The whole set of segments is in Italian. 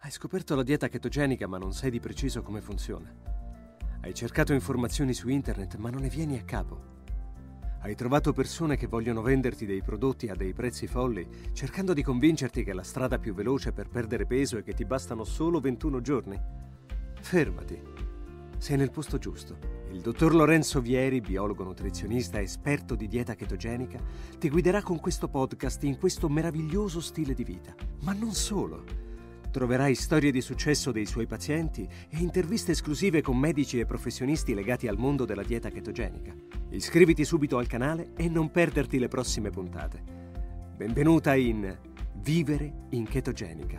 Hai scoperto la dieta chetogenica ma non sai di preciso come funziona. Hai cercato informazioni su internet ma non ne vieni a capo. Hai trovato persone che vogliono venderti dei prodotti a dei prezzi folli, cercando di convincerti che è la strada più veloce per perdere peso e che ti bastano solo 21 giorni? Fermati. Sei nel posto giusto. Il dottor Lorenzo Vieri, biologo nutrizionista esperto di dieta chetogenica, ti guiderà con questo podcast in questo meraviglioso stile di vita. Ma non solo. Troverai storie di successo dei suoi pazienti e interviste esclusive con medici e professionisti legati al mondo della dieta chetogenica. Iscriviti subito al canale e non perderti le prossime puntate. Benvenuta in Vivere in Chetogenica.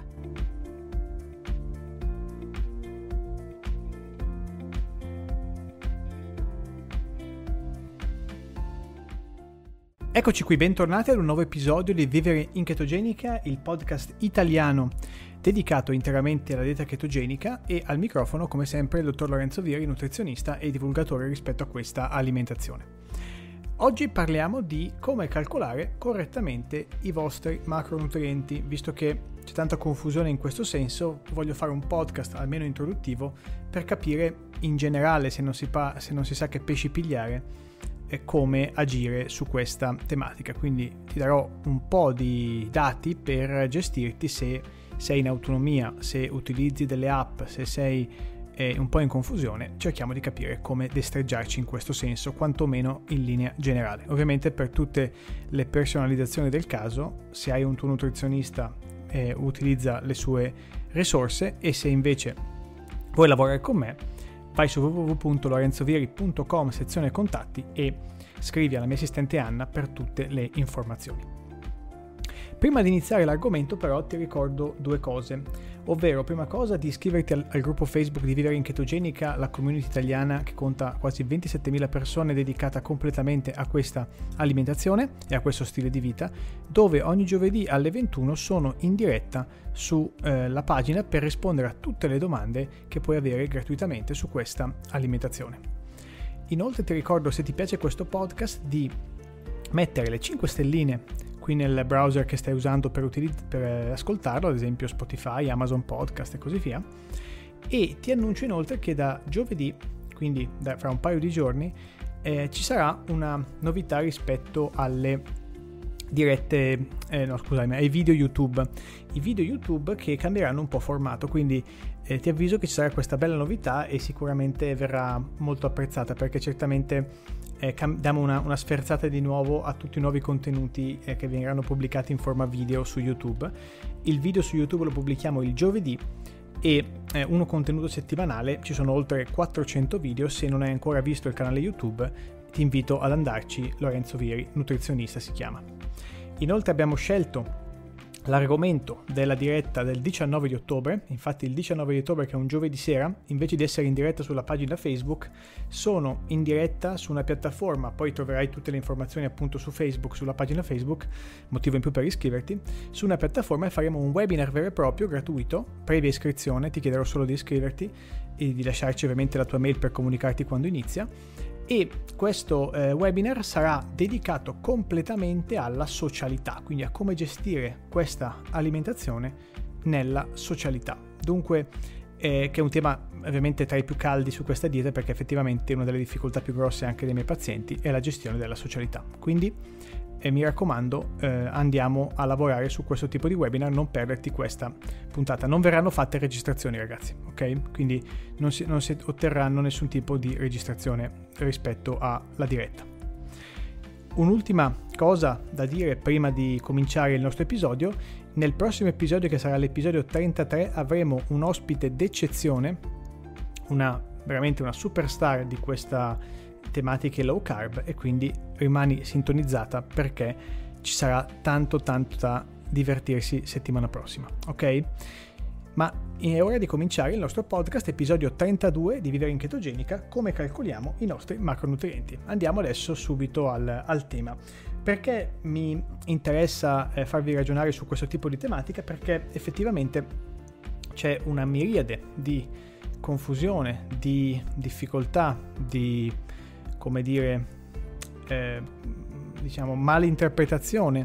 Eccoci qui, bentornati ad un nuovo episodio di Vivere in Chetogenica, il podcast italiano dedicato interamente alla dieta chetogenica, e al microfono, come sempre, il dottor Lorenzo Vieri, nutrizionista e divulgatore rispetto a questa alimentazione. Oggi parliamo di come calcolare correttamente i vostri macronutrienti. Visto che c'è tanta confusione in questo senso, voglio fare un podcast almeno introduttivo per capire in generale, se non si sa che pesci pigliare, come agire su questa tematica. Quindi ti darò un po' di dati per gestirti se sei in autonomia, se utilizzi delle app, se sei un po' in confusione. Cerchiamo di capire come destreggiarci in questo senso, quantomeno in linea generale. Ovviamente per tutte le personalizzazioni del caso, se hai un tuo nutrizionista, utilizza le sue risorse, e se invece vuoi lavorare con me, vai su www.lorenzovieri.com sezione contatti e scrivi alla mia assistente Anna per tutte le informazioni. Prima di iniziare l'argomento però ti ricordo due cose, ovvero prima cosa di iscriverti al gruppo Facebook di Vivere in Chetogenica, la community italiana che conta quasi 27.000 persone dedicata completamente a questa alimentazione e a questo stile di vita, dove ogni giovedì alle 21 sono in diretta sulla pagina per rispondere a tutte le domande che puoi avere gratuitamente su questa alimentazione. Inoltre ti ricordo, se ti piace questo podcast, di mettere le 5 stelline qui nel browser che stai usando per ascoltarlo, ad esempio Spotify, Amazon Podcast e così via. E ti annuncio inoltre che da giovedì, quindi fra un paio di giorni, ci sarà una novità rispetto alle dirette, ai video YouTube. I video YouTube che cambieranno un po' formato, quindi ti avviso che ci sarà questa bella novità e sicuramente verrà molto apprezzata, perché certamente diamo una sferzata di nuovo a tutti i nuovi contenuti che verranno pubblicati in forma video su YouTube. Il video su YouTube lo pubblichiamo il giovedì e uno contenuto settimanale. Ci sono oltre 400 video. Se non hai ancora visto il canale YouTube, ti invito ad andarci. Lorenzo Vieri, nutrizionista si chiama. Inoltre abbiamo scelto l'argomento della diretta del 19 di ottobre, infatti il 19 di ottobre, che è un giovedì sera, invece di essere in diretta sulla pagina Facebook, sono in diretta su una piattaforma. Poi troverai tutte le informazioni appunto su Facebook, sulla pagina Facebook, motivo in più per iscriverti, su una piattaforma, e faremo un webinar vero e proprio, gratuito, previa iscrizione. Ti chiederò solo di iscriverti e di lasciarci ovviamente la tua mail per comunicarti quando inizia. E questo webinar sarà dedicato completamente alla socialità, quindi a come gestire questa alimentazione nella socialità. Dunque, che è un tema ovviamente tra i più caldi su questa dieta, perché effettivamente una delle difficoltà più grosse anche dei miei pazienti è la gestione della socialità. Quindi mi raccomando, andiamo a lavorare su questo tipo di webinar, non perderti questa puntata. Non verranno fatte registrazioni, ragazzi, ok? Quindi non si otterranno nessun tipo di registrazione rispetto alla diretta. Un'ultima cosa da dire prima di cominciare il nostro episodio: nel prossimo episodio, che sarà l'episodio 33, avremo un ospite d'eccezione, veramente una superstar di questa tematiche low carb, e quindi rimani sintonizzata perché ci sarà tanto da divertirsi settimana prossima, ok? Ma è ora di cominciare il nostro podcast, episodio 32 di Vivere in Chetogenica, come calcoliamo i nostri macronutrienti. Andiamo adesso subito al tema. Perché mi interessa farvi ragionare su questo tipo di tematica? Perché effettivamente c'è una miriade di confusione, di difficoltà, di malinterpretazione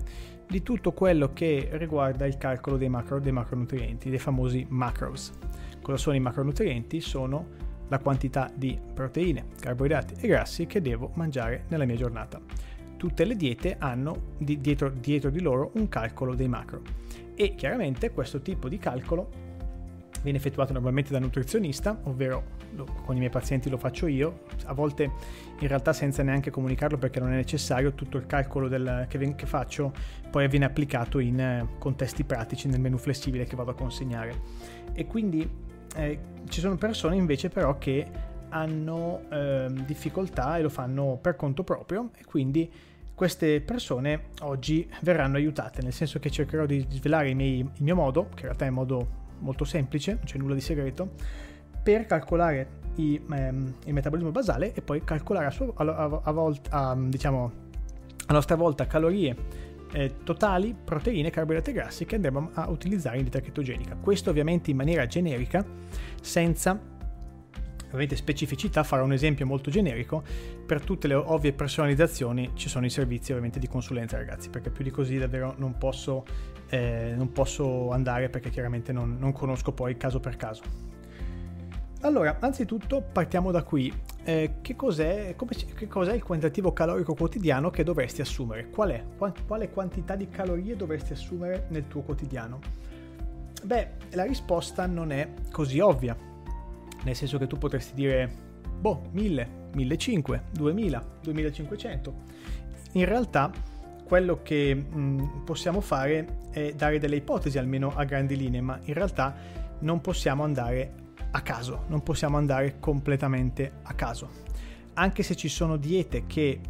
di tutto quello che riguarda il calcolo dei macronutrienti, dei famosi macros. Cosa sono i macronutrienti? Sono la quantità di proteine, carboidrati e grassi che devo mangiare nella mia giornata. Tutte le diete hanno dietro di loro un calcolo dei macro, e chiaramente questo tipo di calcolo viene effettuato normalmente da nutrizionista, ovvero con i miei pazienti lo faccio io, a volte in realtà senza neanche comunicarlo perché non è necessario. Tutto il calcolo che faccio poi viene applicato in contesti pratici nel menu flessibile che vado a consegnare. E quindi ci sono persone invece però che hanno difficoltà e lo fanno per conto proprio, e quindi queste persone oggi verranno aiutate, nel senso che cercherò di svelare il mio modo, che in realtà è un modo molto semplice, non c'è nulla di segreto, per calcolare il metabolismo basale e poi calcolare a nostra volta calorie totali, proteine, carboidrati e grassi che andremo a utilizzare in dieta chetogenica. Questo ovviamente in maniera generica, senza ovviamente specificità. Farò un esempio molto generico. Per tutte le ovvie personalizzazioni ci sono i servizi ovviamente di consulenza, ragazzi, perché più di così davvero non posso andare, perché chiaramente non conosco poi caso per caso. Allora, anzitutto partiamo da qui. Che cos'è il quantitativo calorico quotidiano che dovresti assumere? Quale quantità di calorie dovresti assumere nel tuo quotidiano? Beh, la risposta non è così ovvia, nel senso che tu potresti dire 1000, 1500, 2000, 2500. In realtà quello che possiamo fare è dare delle ipotesi, almeno a grandi linee, ma in realtà non possiamo andare a caso, non possiamo andare completamente a caso. Anche se ci sono diete che,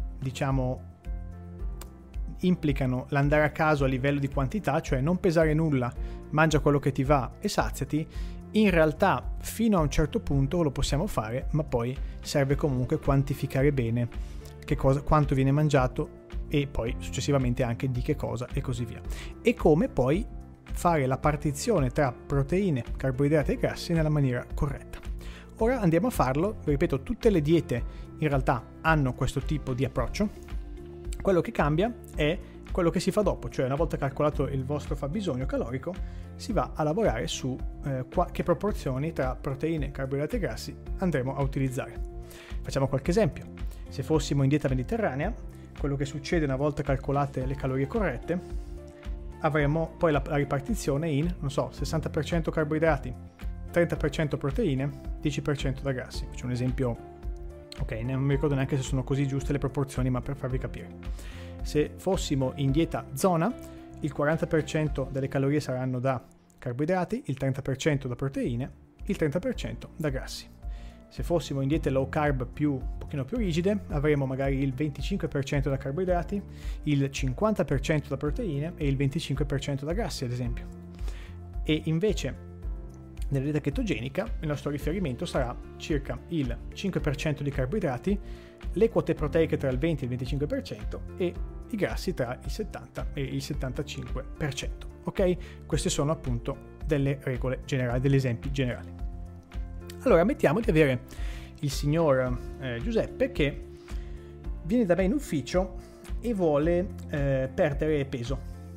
implicano l'andare a caso a livello di quantità, cioè non pesare nulla, mangia quello che ti va e saziati, in realtà fino a un certo punto lo possiamo fare, ma poi serve comunque quantificare bene quanto viene mangiato e poi successivamente anche di che cosa e così via. E come poi fare la partizione tra proteine, carboidrati e grassi nella maniera corretta. Ora andiamo a farlo. Ripeto, tutte le diete in realtà hanno questo tipo di approccio. Quello che cambia è quello che si fa dopo, cioè una volta calcolato il vostro fabbisogno calorico si va a lavorare su che proporzioni tra proteine, carboidrati e grassi andremo a utilizzare. Facciamo qualche esempio. Se fossimo in dieta mediterranea, quello che succede una volta calcolate le calorie corrette, avremo poi la ripartizione in, 60% carboidrati, 30% proteine, 10% da grassi. Faccio un esempio, non mi ricordo neanche se sono così giuste le proporzioni, ma per farvi capire. Se fossimo in dieta zona, il 40% delle calorie saranno da carboidrati, il 30% da proteine, il 30% da grassi. Se fossimo in diete low carb un pochino più rigide, avremo magari il 25% da carboidrati, il 50% da proteine e il 25% da grassi, ad esempio. E invece nella dieta chetogenica il nostro riferimento sarà circa il 5% di carboidrati, le quote proteiche tra il 20 e il 25% e i grassi tra il 70 e il 75%. Ok? Queste sono appunto delle regole generali, degli esempi generali. Allora, mettiamo di avere il signor Giuseppe che viene da me in ufficio e vuole perdere peso.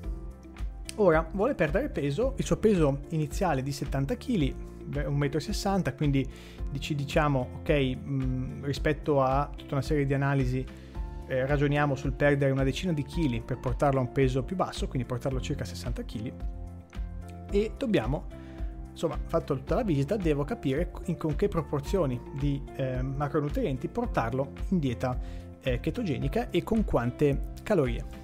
Ora, vuole perdere peso, il suo peso iniziale di 70 kg, 1,60 m, quindi diciamo, rispetto a tutta una serie di analisi, ragioniamo sul perdere una decina di chili per portarlo a un peso più basso, quindi portarlo circa 60 kg, e dobbiamo... fatto tutta la visita, devo capire con che proporzioni di macronutrienti portarlo in dieta chetogenica e con quante calorie.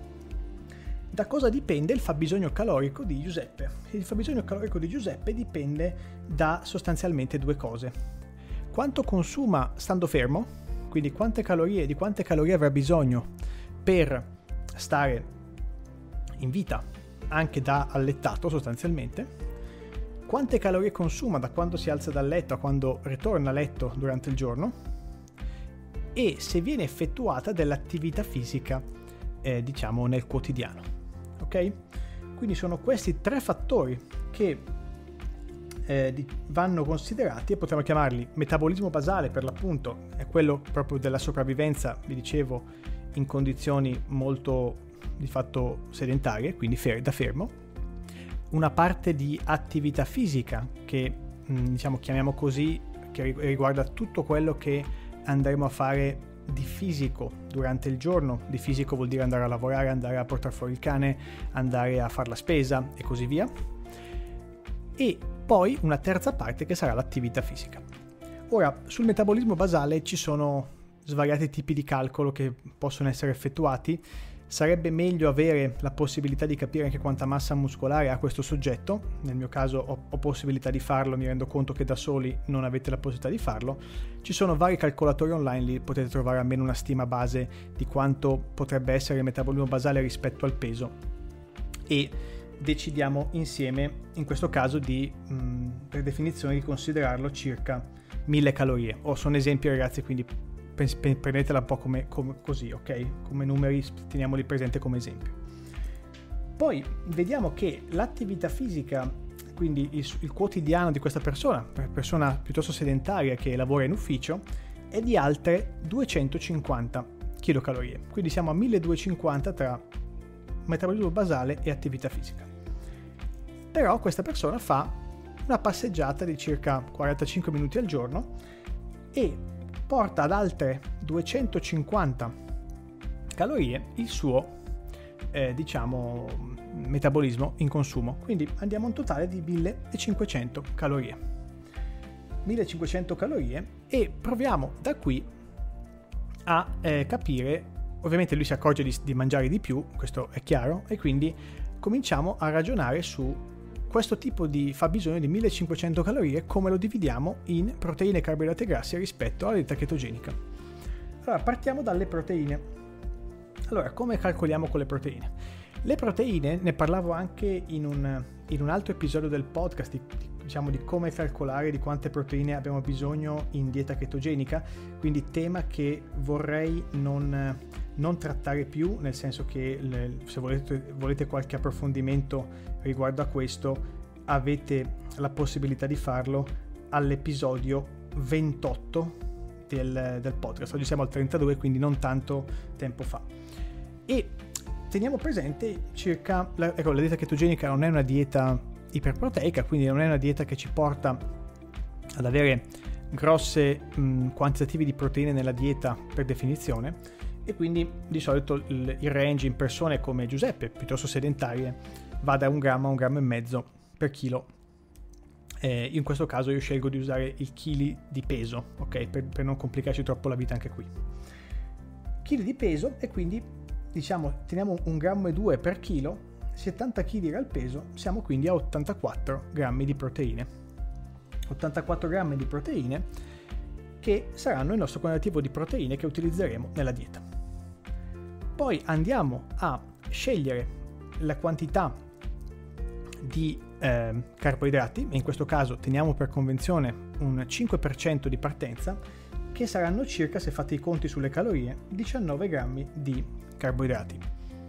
Da cosa dipende il fabbisogno calorico di Giuseppe? Il fabbisogno calorico di Giuseppe dipende da sostanzialmente due cose. Quanto consuma stando fermo, quindi di quante calorie avrà bisogno per stare in vita anche da allettato sostanzialmente, quante calorie consuma da quando si alza dal letto a quando ritorna a letto durante il giorno, e se viene effettuata dell'attività fisica nel quotidiano. Ok? Quindi sono questi tre fattori che vanno considerati, e potremmo chiamarli metabolismo basale, per l'appunto è quello proprio della sopravvivenza, vi dicevo, in condizioni molto di fatto sedentarie, quindi da fermo, una parte di attività fisica che chiamiamo così, che riguarda tutto quello che andremo a fare di fisico durante il giorno. Di fisico vuol dire andare a lavorare, andare a portare fuori il cane, andare a fare la spesa e così via. E poi una terza parte che sarà l'attività fisica. Ora, sul metabolismo basale ci sono svariati tipi di calcolo che possono essere effettuati. Sarebbe meglio avere la possibilità di capire anche quanta massa muscolare ha questo soggetto. Nel mio caso ho possibilità di farlo, mi rendo conto che da soli non avete la possibilità di farlo. Ci sono vari calcolatori online, lì potete trovare almeno una stima base di quanto potrebbe essere il metabolismo basale rispetto al peso e decidiamo insieme, in questo caso, per definizione di considerarlo circa 1000 calorie. Sono esempi, ragazzi, quindi prendetela un po' come così, ok? Come numeri, teniamoli presente come esempio. Poi vediamo che l'attività fisica, quindi il quotidiano di questa persona piuttosto sedentaria che lavora in ufficio, è di altre 250 kcal. Quindi siamo a 1250 tra metabolismo basale e attività fisica. Però questa persona fa una passeggiata di circa 45 minuti al giorno e porta ad altre 250 calorie il suo metabolismo in consumo. Quindi andiamo a un totale di 1500 calorie. 1500 calorie e proviamo da qui a capire. Ovviamente lui si accorge di mangiare di più, questo è chiaro, e quindi cominciamo a ragionare su questo tipo di fabbisogno di 1500 calorie, come lo dividiamo in proteine, carboidrati e grassi rispetto alla dieta chetogenica. Allora, partiamo dalle proteine. Allora, come calcoliamo con le proteine? Le proteine, ne parlavo anche in un altro episodio del podcast, di come calcolare di quante proteine abbiamo bisogno in dieta chetogenica, quindi tema che vorrei non trattare più, nel senso che se volete qualche approfondimento riguardo a questo avete la possibilità di farlo all'episodio 28 del podcast. Oggi siamo al 32, quindi non tanto tempo fa. E teniamo presente circa la dieta chetogenica non è una dieta iperproteica, quindi non è una dieta che ci porta ad avere grosse quantitativi di proteine nella dieta per definizione, e quindi di solito il range in persone come Giuseppe, piuttosto sedentarie, va da 1 grammo a 1,5 grammi per chilo. In questo caso io scelgo di usare il chili di peso, ok, per non complicarci troppo la vita anche qui. Chili di peso, e quindi teniamo 1,2 grammi per chilo. 70 kg era il peso, siamo quindi a 84 grammi di proteine. 84 grammi di proteine che saranno il nostro quantitativo di proteine che utilizzeremo nella dieta. Poi andiamo a scegliere la quantità di carboidrati, e in questo caso teniamo per convenzione un 5% di partenza, che saranno circa, se fate i conti sulle calorie, 19 grammi di carboidrati.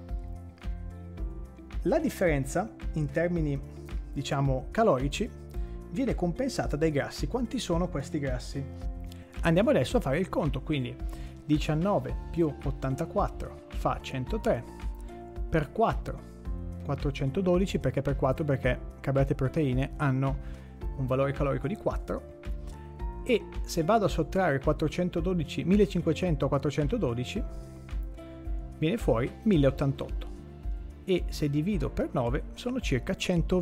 La differenza in termini, calorici, viene compensata dai grassi. Quanti sono questi grassi? Andiamo adesso a fare il conto, quindi 19 più 84 fa 103, per 4 412, perché per 4? Perché carboidrati e proteine hanno un valore calorico di 4, e se vado a sottrarre 1500 a 412 viene fuori 1088. E se divido per 9 sono circa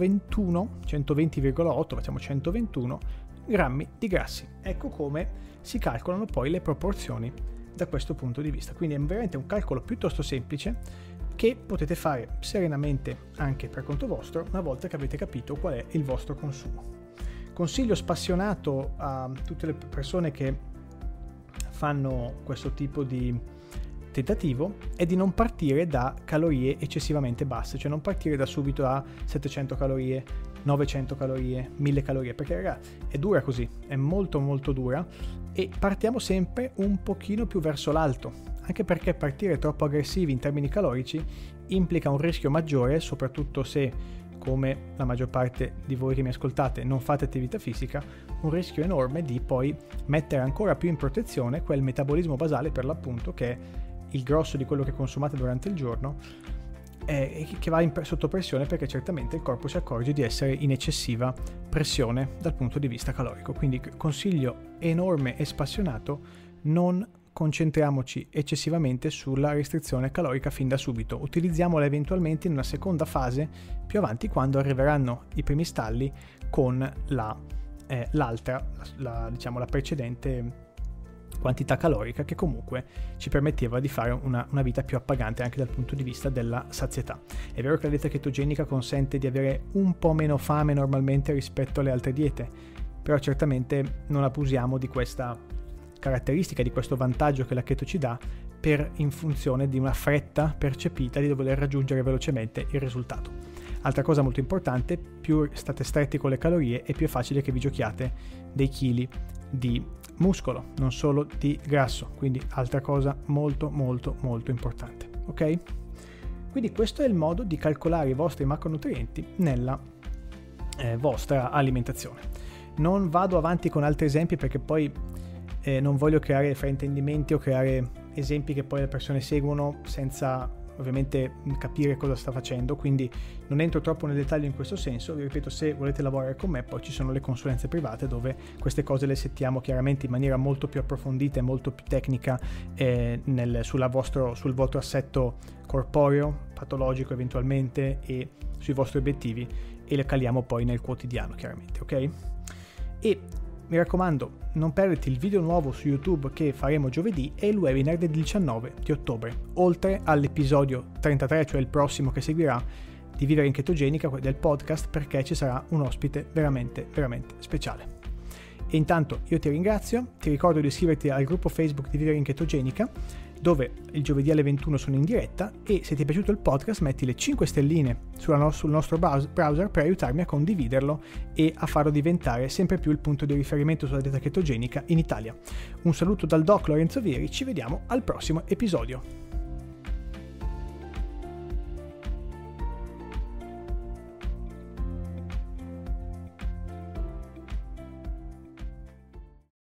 120,8, facciamo 121 grammi di grassi. Ecco come si calcolano poi le proporzioni da questo punto di vista. Quindi è veramente un calcolo piuttosto semplice che potete fare serenamente anche per conto vostro una volta che avete capito qual è il vostro consumo. Consiglio spassionato a tutte le persone che fanno questo tipo di tentativo è di non partire da calorie eccessivamente basse, cioè non partire da subito a 700 calorie, 900 calorie, 1000 calorie, perché ragazzi è dura così, è molto molto dura, e partiamo sempre un pochino più verso l'alto, anche perché partire troppo aggressivi in termini calorici implica un rischio maggiore, soprattutto se, come la maggior parte di voi che mi ascoltate, non fate attività fisica, un rischio enorme di poi mettere ancora più in protezione quel metabolismo basale, per l'appunto, che è il grosso di quello che consumate durante il giorno, che va sotto pressione, perché certamente il corpo si accorge di essere in eccessiva pressione dal punto di vista calorico. Quindi consiglio enorme e spassionato: non concentriamoci eccessivamente sulla restrizione calorica fin da subito, utilizziamola eventualmente in una seconda fase più avanti, quando arriveranno i primi stalli con la precedente quantità calorica, che comunque ci permetteva di fare una vita più appagante anche dal punto di vista della sazietà. È vero che la dieta chetogenica consente di avere un po' meno fame normalmente rispetto alle altre diete, però certamente non abusiamo di questa caratteristica, di questo vantaggio che la keto ci dà, in funzione di una fretta percepita di voler raggiungere velocemente il risultato. Altra cosa molto importante: più state stretti con le calorie e più è facile che vi giochiate dei chili di muscolo, non solo di grasso. Quindi altra cosa molto molto molto importante, ok? Quindi questo è il modo di calcolare i vostri macronutrienti nella vostra alimentazione. Non vado avanti con altri esempi, perché poi non voglio creare fraintendimenti o creare esempi che poi le persone seguono senza ovviamente capire cosa sta facendo, quindi non entro troppo nel dettaglio in questo senso. Vi ripeto, se volete lavorare con me, poi ci sono le consulenze private dove queste cose le settiamo chiaramente in maniera molto più approfondita e molto più tecnica sul vostro assetto corporeo, patologico eventualmente, e sui vostri obiettivi, e le caliamo poi nel quotidiano chiaramente, ok? E mi raccomando, non perderti il video nuovo su YouTube che faremo giovedì e il webinar del 19 di ottobre, oltre all'episodio 33, cioè il prossimo che seguirà, di Vivere in Chetogenica, del podcast, perché ci sarà un ospite veramente, veramente speciale. E intanto io ti ringrazio, ti ricordo di iscriverti al gruppo Facebook di Vivere in Chetogenica, dove il giovedì alle 21 sono in diretta, e se ti è piaciuto il podcast metti le 5 stelline sul nostro browser per aiutarmi a condividerlo e a farlo diventare sempre più il punto di riferimento sulla dieta chetogenica in Italia. Un saluto dal Doc Lorenzo Vieri, ci vediamo al prossimo episodio.